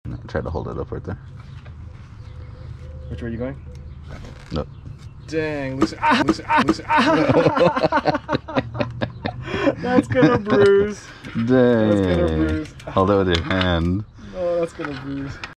Try to hold it up right there. Which way are you going? No. Dang, loosen. That's gonna bruise. Dang. That's gonna bruise. Hold it with your hand. Oh, that's gonna bruise.